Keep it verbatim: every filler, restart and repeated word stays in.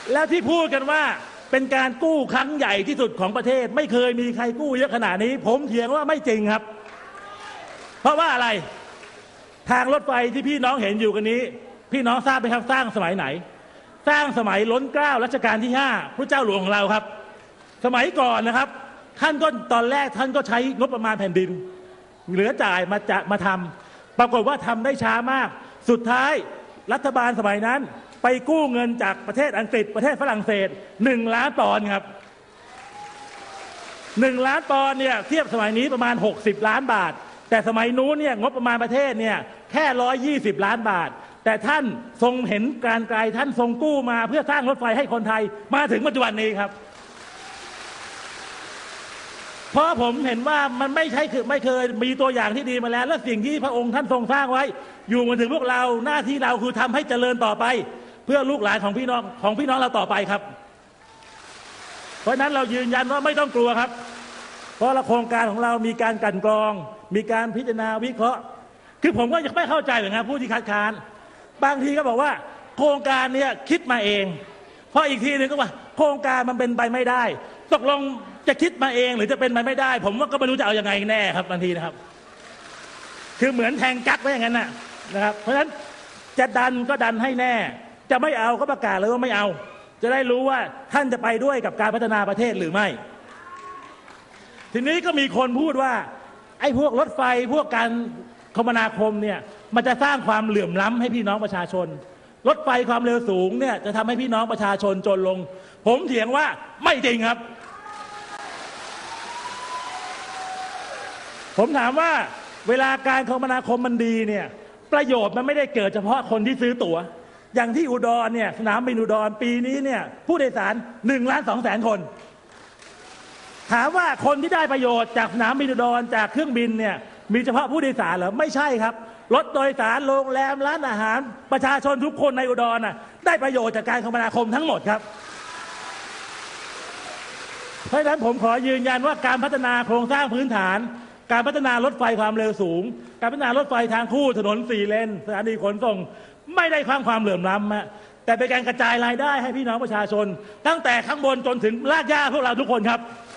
แล้วที่พูดกันว่าเป็นการกู้ครั้งใหญ่ที่สุดของประเทศไม่เคยมีใครกู้เยอะขนาดนี้ผมเถียงว่าไม่จริงครับเพราะว่าอะไรทางรถไฟที่พี่น้องเห็นอยู่กันนี้พี่น้องทราบไหมครับสร้างสมัยไหนสร้างสมัยล้นเกล้ารัชกาลที่ห้าพระเจ้าหลวงของเราครับสมัยก่อนนะครับท่านก็ตอนแรกท่านก็ใช้งบประมาณแผ่นดินเหลือจ่ายมาจะมาทำปรากฏว่าทำได้ช้ามากสุดท้ายรัฐบาลสมัยนั้นไปกู้เงินจากประเทศอังกฤษประเทศฝรั่งเศสหนึ่งล้านปอนด์ครับหนึ่งล้านปอนด์เนี่ยเทียบสมัยนี้ประมาณหกสิบล้านบาทแต่สมัยนู้นเนี่ยงบประมาณประเทศเนี่ยแค่ร้อยยี่สิบล้านบาทแต่ท่านทรงเห็นการไกลท่านทรงกู้มาเพื่อสร้างรถไฟให้คนไทยมาถึงปัจจุบันนี้ครับเพราะผมเห็นว่ามันไม่ใช่คือไม่เคยมีตัวอย่างที่ดีมาแล้วและสิ่งที่พระองค์ท่านทรงสร้างไว้อยู่มาถึงพวกเราหน้าที่เราคือทำให้เจริญต่อไปเพื่อลูกหลานของพี่น้องของพี่น้องเราต่อไปครับเพราะฉะนั้นเรายืนยันว่าไม่ต้องกลัวครับเพราะโครงการของเรามีการกลั่นกรองมีการพิจารณาวิเคราะห์คือผมก็ยังไม่เข้าใจเหมือนกันผู้ที่คัดค้านบางทีก็บอกว่าโครงการนี้คิดมาเองเพราะอีกทีหนึ่งก็ว่าโครงการมันเป็นไปไม่ได้ตกลงจะคิดมาเองหรือจะเป็นไปไม่ได้ผมว่าก็ไม่รู้จะเอายังไงแน่ครับบางทีนะครับคือเหมือนแทงกั๊กไว้อย่างนั้นนะครับเพราะฉะนั้นจะดันก็ดันให้แน่จะไม่เอาก็ประกาศเลยว่าไม่เอาจะได้รู้ว่าท่านจะไปด้วยกับการพัฒนาประเทศหรือไม่ทีนี้ก็มีคนพูดว่าไอ้พวกรถไฟพวกการคมนาคมเนี่ยมันจะสร้างความเหลื่อมล้ำให้พี่น้องประชาชนรถไฟความเร็วสูงเนี่ยจะทำให้พี่น้องประชาชนจนลงผมเถียงว่าไม่จริงครับผมถามว่าเวลาการคมนาคมมันดีเนี่ยประโยชน์มันไม่ได้เกิดเฉพาะคนที่ซื้อตั๋วอย่างที่อุดรเนี่ยสนามบินอุดรปีนี้เนี่ยผู้โดยสารหนึ่งล้านสองแสนคนถามว่าคนที่ได้ประโยชน์จากสนามบินอุดรจากเครื่องบินเนี่ยมีเฉพาะผู้โดยสารเหรอไม่ใช่ครับรถโดยสารโรงแรมร้านอาหารประชาชนทุกคนในอุดรน่ะได้ประโยชน์จากการคมนาคมทั้งหมดครับเพราะฉะนั้นผมขอยืนยันว่าการพัฒนาโครงสร้างพื้นฐานการพัฒนารถไฟความเร็วสูงการพัฒนารถไฟทางคู่ถนนสี่เลนสถานีขนส่งไม่ได้สร้างความเหลื่อมล้ำแต่เป็นการกระจายรายได้ให้พี่น้องประชาชนตั้งแต่ข้างบนจนถึงรากหญ้าพวกเราทุกคนครับ